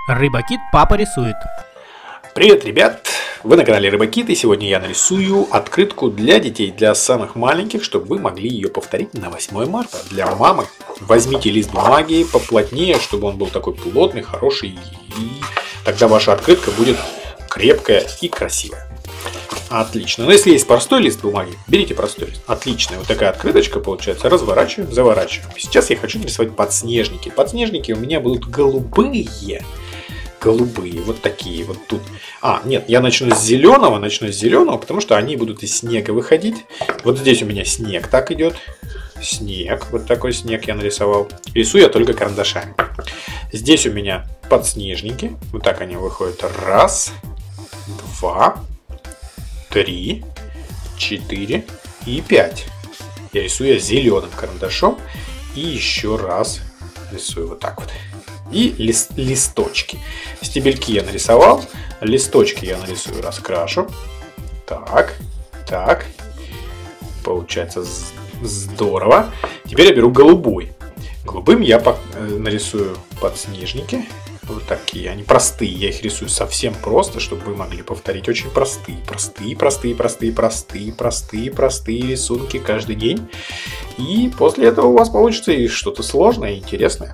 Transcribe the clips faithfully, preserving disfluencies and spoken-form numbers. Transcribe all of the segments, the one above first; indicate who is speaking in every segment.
Speaker 1: Рыбакит папа рисует.
Speaker 2: Привет, ребят! Вы на канале Рыбакит, и сегодня я нарисую открытку для детей, для самых маленьких, чтобы вы могли ее повторить на восьмое марта. Для мамы возьмите лист бумаги поплотнее, чтобы он был такой плотный, хороший, и тогда ваша открытка будет крепкая и красивая. Отлично. Но если есть простой лист бумаги, берите простой лист. Отлично. Вот такая открыточка получается. Разворачиваем, заворачиваем. Сейчас я хочу нарисовать подснежники. Подснежники у меня будут голубые. Голубые, вот такие вот тут. А, нет, я начну с зеленого, начну с зеленого, потому что они будут из снега выходить. Вот здесь у меня снег так идет. Снег, вот такой снег я нарисовал. Рисую я только карандашами. Здесь у меня подснежники. Вот так они выходят. Раз, два, три, четыре и пять. Я рисую я зеленым карандашом. И еще раз рисую вот так вот. И лист, листочки. Стебельки я нарисовал. Листочки я нарисую, раскрашу. Так, так. Получается здорово. Теперь я беру голубой. Голубым я нарисую подснежники. Вот такие. Они простые. Я их рисую совсем просто, чтобы вы могли повторить. Очень простые. Простые, простые, простые, простые, простые, простые рисунки каждый день. И после этого у вас получится и что-то сложное и интересное.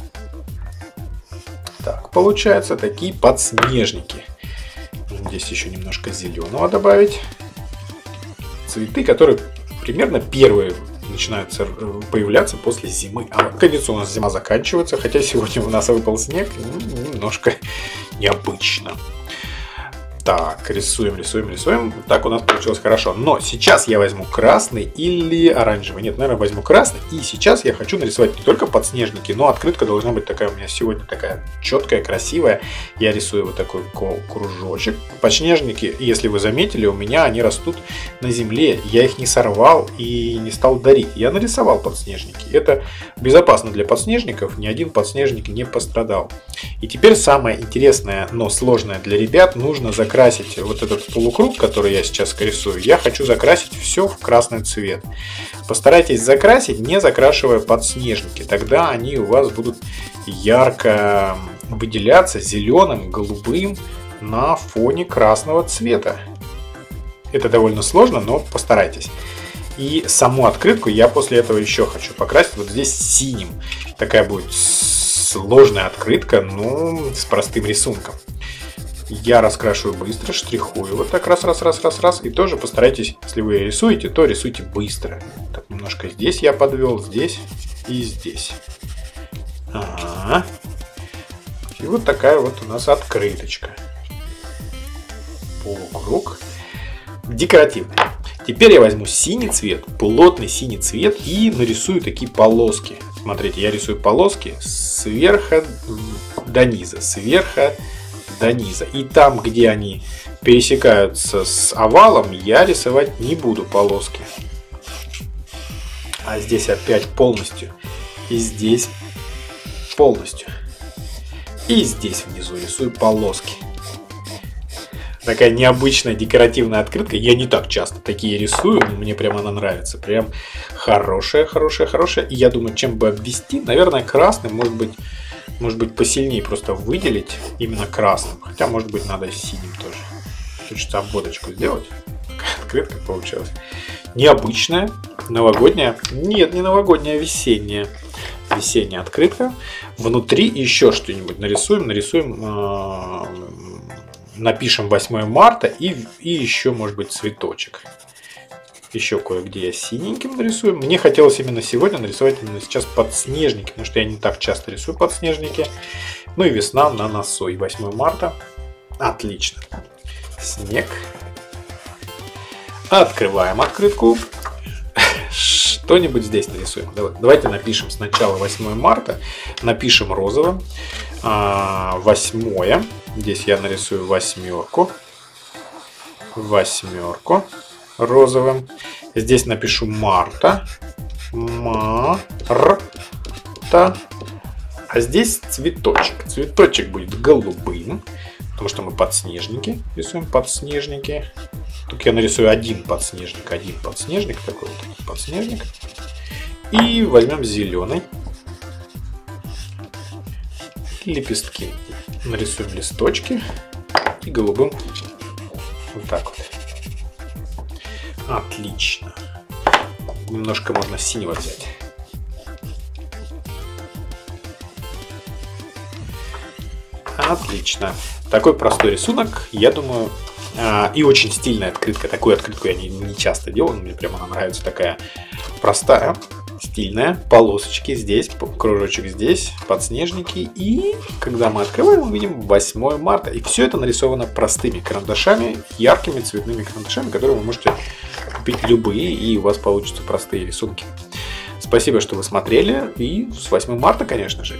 Speaker 2: Так, получаются такие подснежники. Здесь еще немножко зеленого добавить. Цветы, которые примерно первые начинают появляться после зимы. А к концу у нас зима заканчивается, хотя сегодня у нас выпал снег. Немножко необычно. Так, рисуем, рисуем, рисуем. Так у нас получилось хорошо. Но сейчас я возьму красный или оранжевый. Нет, наверное, возьму красный. И сейчас я хочу нарисовать не только подснежники, но открытка должна быть такая у меня сегодня такая четкая, красивая. Я рисую вот такой кружочек. Подснежники, если вы заметили, у меня они растут на земле. Я их не сорвал и не стал дарить. Я нарисовал подснежники. Это безопасно для подснежников. Ни один подснежник не пострадал. И теперь самое интересное, но сложное для ребят, нужно закрасить Закрасить вот этот полукруг, который я сейчас рисую. Я хочу закрасить все в красный цвет. Постарайтесь закрасить, не закрашивая подснежники. Тогда они у вас будут ярко выделяться зеленым, голубым на фоне красного цвета. Это довольно сложно, но постарайтесь. И саму открытку я после этого еще хочу покрасить вот здесь синим. Такая будет сложная открытка, но с простым рисунком. Я раскрашиваю быстро, штрихую вот так раз, раз, раз, раз, раз. И тоже постарайтесь, если вы рисуете, то рисуйте быстро. Так, немножко здесь я подвел, здесь и здесь. Ага. И вот такая вот у нас открыточка. Полукруг. Декоративный. Теперь я возьму синий цвет, плотный синий цвет и нарисую такие полоски. Смотрите, я рисую полоски сверху до низа, сверху до низа. И там, где они пересекаются с овалом, я рисовать не буду полоски. А здесь опять полностью. И здесь полностью. И здесь внизу рисую полоски. Такая необычная декоративная открытка. Я не так часто такие рисую. Мне прямо она нравится. Прям хорошая, хорошая, хорошая. И я думаю, чем бы обвести, наверное, красным, может быть, Может быть посильнее просто выделить именно красным. Хотя может быть надо синим тоже. Хочется обводочку сделать. Открытка получилась. Необычная. Новогодняя. Нет, не новогодняя, а весенняя. Весенняя открытка. Внутри еще что-нибудь нарисуем. Нарисуем. Э, напишем восьмое марта. И, и еще может быть цветочек. Еще кое-где я синеньким нарисую. Мне хотелось именно сегодня нарисовать именно сейчас подснежники, потому что я не так часто рисую подснежники. Ну и весна на носу. И восьмое марта. Отлично. Снег. Открываем открытку. Что-нибудь здесь нарисуем. Давайте напишем сначала восьмое марта. Напишем розовым. восьмое. Здесь я нарисую восьмерку. Восьмерку. Розовым. Здесь напишу марта. Марта. А здесь цветочек. Цветочек будет голубым. Потому что мы подснежники. Рисуем подснежники. Тут я нарисую один подснежник. Один подснежник. Такой вот подснежник. И возьмем зеленый. лепестки. нарисуем листочки и голубым вот так вот. Отлично. Немножко можно синего взять. Отлично. Такой простой рисунок, я думаю, и очень стильная открытка. Такую открытку я не, не часто делаю, мне прямо она нравится. Такая простая, стильная. Полосочки здесь, кружочек здесь, подснежники. И когда мы открываем, мы видим восьмое марта. И все это нарисовано простыми карандашами, яркими цветными карандашами, которые вы можете купить любые, и у вас получатся простые рисунки. Спасибо, что вы смотрели. И с восьмым марта, конечно же.